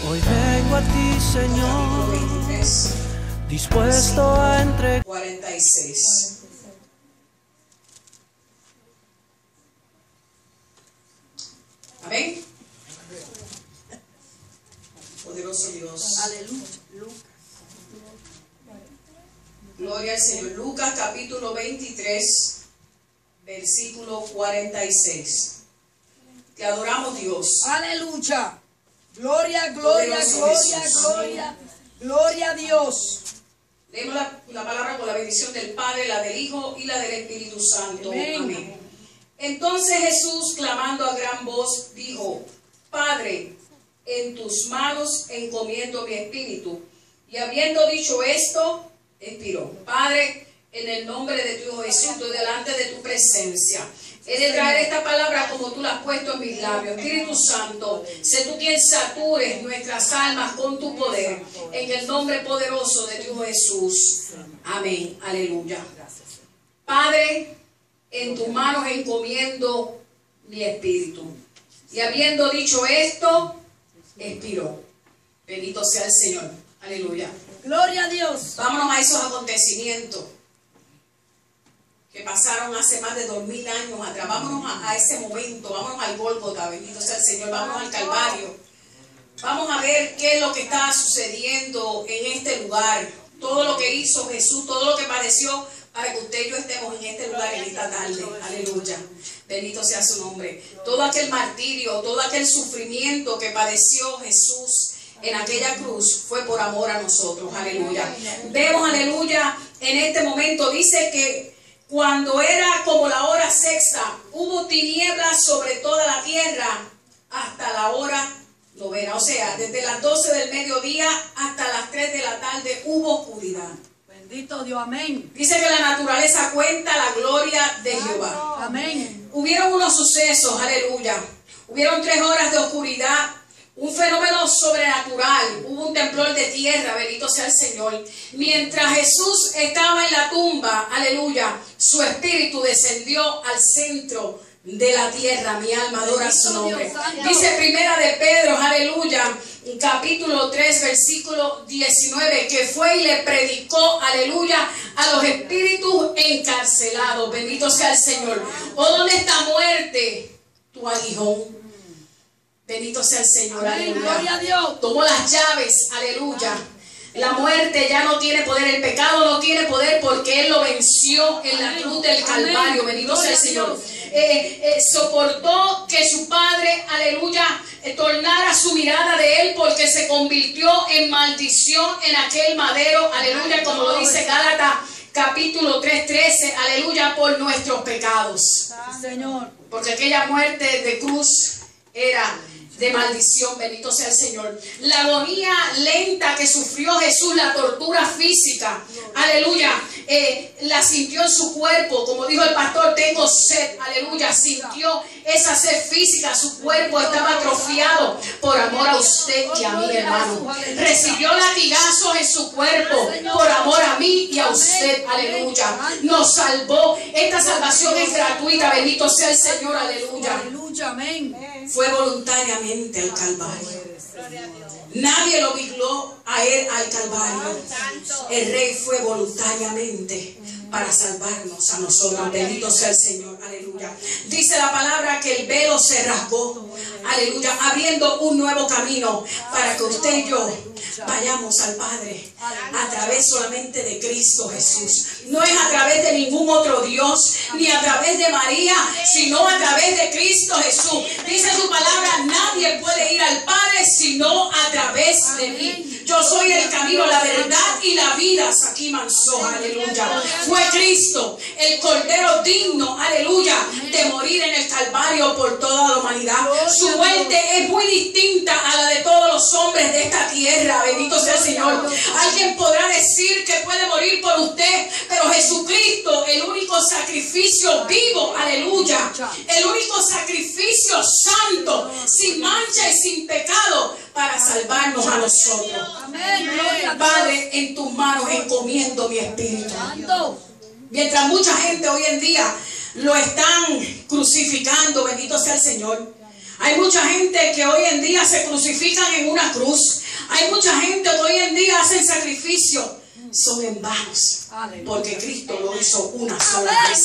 Hoy vengo a ti, Señor, dispuesto a entregar. 46. Amén. Poderoso Dios. Aleluya. Gloria al Señor. Lucas capítulo 23, versículo 46. Te adoramos, Dios. Aleluya. Gloria, gloria, Poderoso gloria, Jesús. gloria. Gloria a Dios. Leemos la palabra con la bendición del Padre, la del Hijo y la del Espíritu Santo. Amén. Amén. Entonces Jesús, clamando a gran voz, dijo: Padre, en tus manos encomiendo mi espíritu. Y habiendo dicho esto, expiró. Padre, en el nombre de tu Hijo Jesús, estoy delante de tu presencia. He de traer esta palabra como tú la has puesto en mis labios. Espíritu Santo, sé tú quien satures nuestras almas con tu poder. En el nombre poderoso de tu Hijo Jesús. Amén. Aleluya. Padre, en tus manos encomiendo mi espíritu. Y habiendo dicho esto, expiró. Bendito sea el Señor. Aleluya. Gloria a Dios. Vámonos a esos acontecimientos que pasaron hace más de 2000 años atrás. Vámonos a ese momento, vámonos al Gólgota, bendito sea el Señor, vámonos al Calvario. Vamos a ver qué es lo que está sucediendo en este lugar. Todo lo que hizo Jesús, todo lo que padeció para que usted y yo estemos en este lugar en esta tarde. Aleluya. Bendito sea su nombre. Todo aquel martirio, todo aquel sufrimiento que padeció Jesús en aquella cruz fue por amor a nosotros. Aleluya. Vemos, aleluya, en este momento dice que cuando era como la hora sexta, hubo tinieblas sobre toda la tierra hasta la hora novena. O sea, desde las 12 del mediodía hasta las 3 de la tarde hubo oscuridad. Bendito Dios, amén. Dice que la naturaleza cuenta la gloria de Jehová. Amén. Hubieron unos sucesos, aleluya. Hubieron 3 horas de oscuridad. Un fenómeno sobrenatural, hubo un temblor de tierra, bendito sea el Señor. Mientras Jesús estaba en la tumba, aleluya, su espíritu descendió al centro de la tierra. Mi alma adora su nombre. Dice Primera de Pedro, aleluya, capítulo 3, versículo 19, que fue y le predicó, aleluya, a los espíritus encarcelados. Bendito sea el Señor. ¿O dónde está muerte? Tu aguijón. Bendito sea el Señor, Amén. aleluya. Gloria a Dios. Tomó las llaves, aleluya. La muerte ya no tiene poder, el pecado no tiene poder porque Él lo venció en la cruz del Calvario. Bendito sea el Señor. Soportó que su padre, aleluya, tornara su mirada de Él porque se convirtió en maldición en aquel madero, aleluya, como lo dice Gálatas capítulo 3:13, aleluya, por nuestros pecados. Señor. Porque aquella muerte de cruz era de maldición, bendito sea el Señor. La agonía lenta que sufrió Jesús, la tortura física, aleluya, la sintió en su cuerpo. Como dijo el pastor, tengo sed, aleluya, sintió esa sed física, su cuerpo estaba atrofiado por amor a usted y a mí, hermano. Recibió latigazos en su cuerpo por amor a mí y a usted, aleluya. Nos salvó. Esta salvación es gratuita, bendito sea el Señor, aleluya. Aleluya, amén. Fue voluntariamente al Calvario. Nadie lo obligó a él al Calvario. El Rey fue voluntariamente para salvarnos a nosotros. Bendito sea el Señor, aleluya. Dice la palabra que el velo se rasgó, aleluya, abriendo un nuevo camino para que usted y yo vayamos al Padre a través solamente de Cristo Jesús. No es a través de ningún otro Dios, ni a través de María, sino a través de Cristo Jesús. Dice su palabra, nadie puede ir al Padre sino a través de mí. Yo soy el camino, la verdad y la vida. Aquí manso, aleluya. Fue Cristo, el Cordero digno, aleluya, de morir en el Calvario por toda la humanidad. Su muerte es muy distinta a la de todos los hombres de esta tierra. Bendito sea el Señor. Alguien podrá decir que puede morir por usted, pero Jesucristo, el único sacrificio vivo, aleluya, el único sacrificio santo, sin mancha y sin pecado, para salvarnos a nosotros. Amén. Gloria a Dios. Padre, en tus manos encomiendo mi espíritu. Mientras mucha gente hoy en día lo están crucificando, bendito sea el Señor. Hay mucha gente que hoy en día se crucifican en una cruz. Hay mucha gente que hoy en día hacen sacrificio. Son en vanos, porque Cristo lo hizo una sola vez.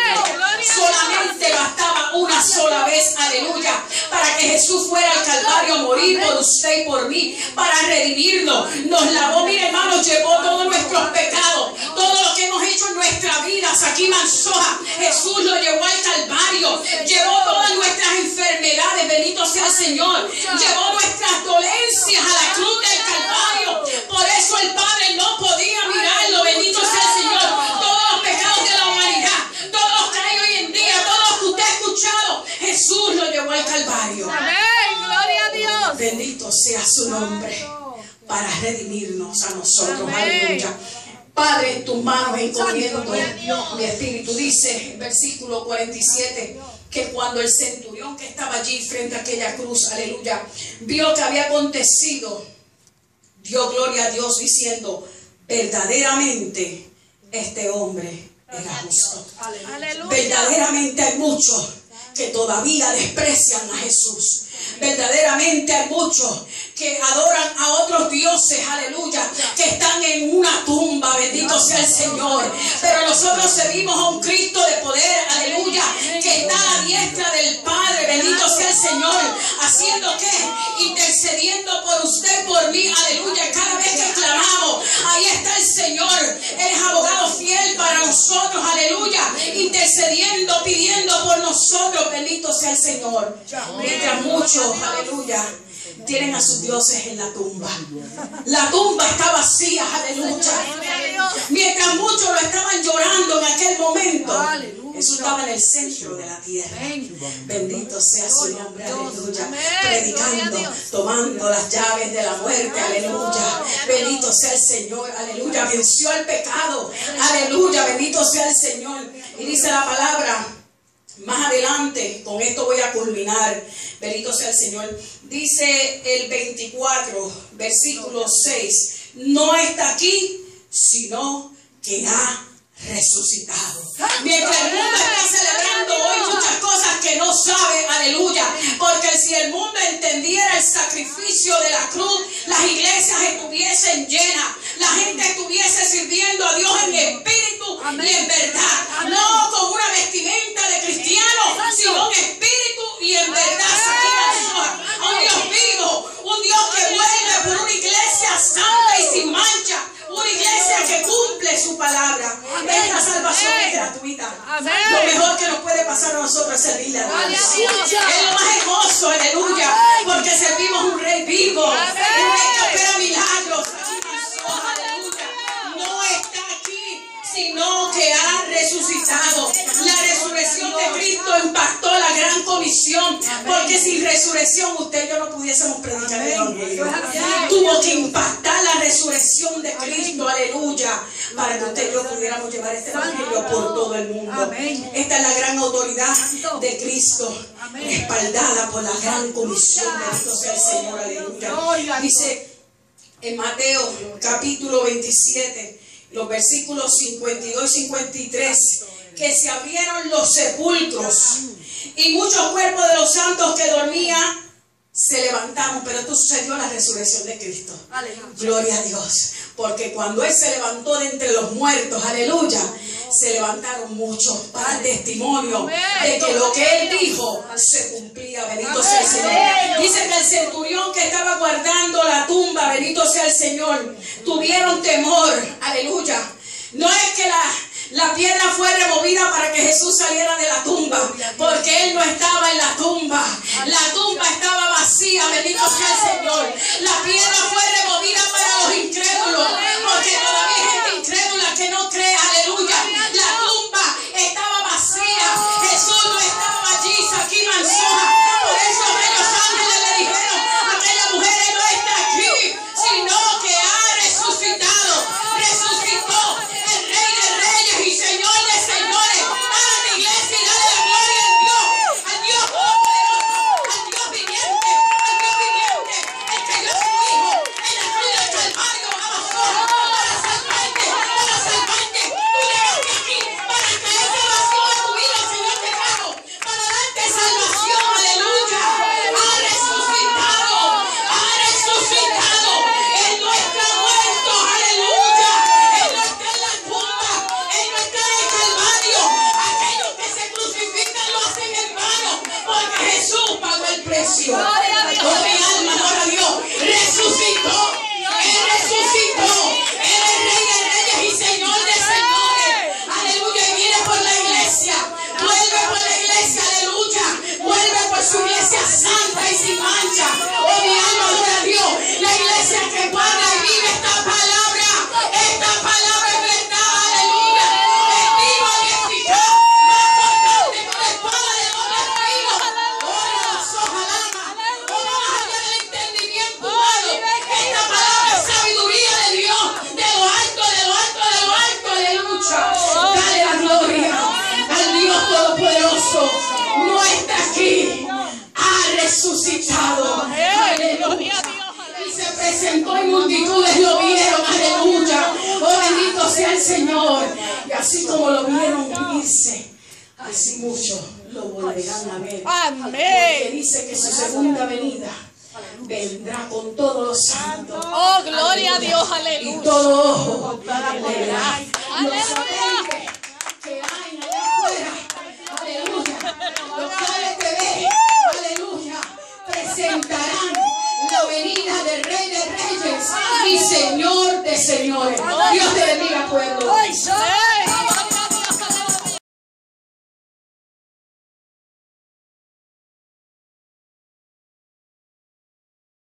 Solamente bastaba una sola vez, aleluya, para que Jesús fuera al Calvario a morir por usted y por mí, para redimirnos. Nos lavó, mire hermanos, llevó todos nuestros pecados, todo lo que hemos hecho en nuestra vida. Aquí Mansoja, Jesús lo llevó al Calvario, llevó todas nuestras enfermedades, bendito sea el Señor, llevó nuestras dolencias a la cruz del Calvario. Por eso el Padre no podía mirarlo, bendito sea el Señor. Todos los pecados de la humanidad, todos los que hay hoy en día, todos los que usted ha escuchado, Jesús lo llevó al Calvario. Amén, gloria a Dios. Bendito sea su nombre, para redimirnos a nosotros. Aleluya. Padre, en tus manos encomiendo mi espíritu. Dice en versículo 47 que cuando el centurión que estaba allí frente a aquella cruz, aleluya, vio que había acontecido, dio gloria a Dios diciendo: verdaderamente este hombre era justo. Aleluya. Verdaderamente hay muchos que todavía desprecian a Jesús. Verdaderamente hay muchos que adoran a otros dioses, aleluya, que están en una tumba, bendito sea el Señor. Pero nosotros servimos a un Cristo de poder, aleluya, que está a la diestra del Padre, bendito sea el Señor, haciendo que, intercediendo por usted, por mí, aleluya. Cada vez que clamamos, ahí está el Señor. Él es abogado fiel para nosotros, aleluya, intercediendo, pidiendo por nosotros, bendito sea el Señor. Mientras muchos, aleluya, tienen a sus dioses en la tumba. La tumba está vacía, aleluya. Mientras muchos lo estaban llorando en aquel momento, Jesús estaba en el centro de la tierra. Bendito sea su nombre, aleluya. Predicando, tomando las llaves de la muerte, aleluya. Bendito sea el Señor, aleluya. Venció el pecado, aleluya. Bendito sea el Señor. Y dice la palabra más adelante, con esto voy a culminar, bendito sea el Señor. Dice el 24, versículo 6, no está aquí, sino que ha resucitado. Mientras el mundo está celebrando hoy muchas cosas que no sabe, aleluya, porque si el mundo entendiera el sacrificio de la cruz, las iglesias estuviesen llenas, la gente estuviese sirviendo a Dios en espíritu y en verdad, no con una vestimenta de cristiano, sino en espíritu y en verdad. Un Dios vivo, un Dios que vuelve por una iglesia santa y sin mancha, una iglesia que cumple su palabra. Esta salvación es gratuita. Lo mejor que nos puede pasar a nosotros es servirle a Dios. Es lo más hermoso, aleluya, porque servimos un rey vivo, un rey que opera milagros. No está aquí, sino que ha resucitado. La resurrección de Cristo impactó la gran comisión, porque sin resurrección usted y yo no pudiésemos predicar el evangelio. Tuvo que impactar la resurrección de Cristo, aleluya, para que usted y yo pudiéramos llevar este evangelio por todo el mundo. Esta es la gran autoridad de Cristo, respaldada por la gran comisión. Bendito sea el Señor, aleluya. Dice en Mateo capítulo 27, los versículos 52 y 53, que se abrieron los sepulcros y muchos cuerpos de los santos que dormían se levantaron. Pero esto sucedió en la resurrección de Cristo. Aleluya. Gloria a Dios, porque cuando Él se levantó de entre los muertos, aleluya, se levantaron muchos para el testimonio de que lo que Él dijo se cumplía. Bendito sea el Señor. Dice que el centurión que estaba guardando la tumba, bendito sea el Señor, tuvieron temor, aleluya. No es que la piedra fue removida para que Jesús saliera de la tumba, porque Él no estaba en la tumba. La tumba estaba vacía, bendito sea el Señor. La piedra fue removida para los incrédulos, porque todavía hay gente incrédula que no cree, aleluya. La tumba estaba vacía, Jesús no estaba allí, aquí Mansoja. Por eso aquellos ángeles le dijeron a aquella mujer: Él no está aquí, sino que ha resucitado. Resucitó el Rey de Reyes y Señor de Señores. Dale a la iglesia y dale la gloria a Dios, al Dios poderoso, al Dios viviente, al Dios viviente. Señor. Y así como lo vieron vivirse, así muchos lo volverán a ver. Porque dice que su segunda venida vendrá con todos los santos. Oh, gloria a Dios, Y aleluya. todo ojo le verá. Los Aleluya. aceites que hay allá afuera, aleluya, los cuales te ven, aleluya, presentarán la venida del Rey de Reyes y Señor de Señores. Dios te bendiga, pueblo.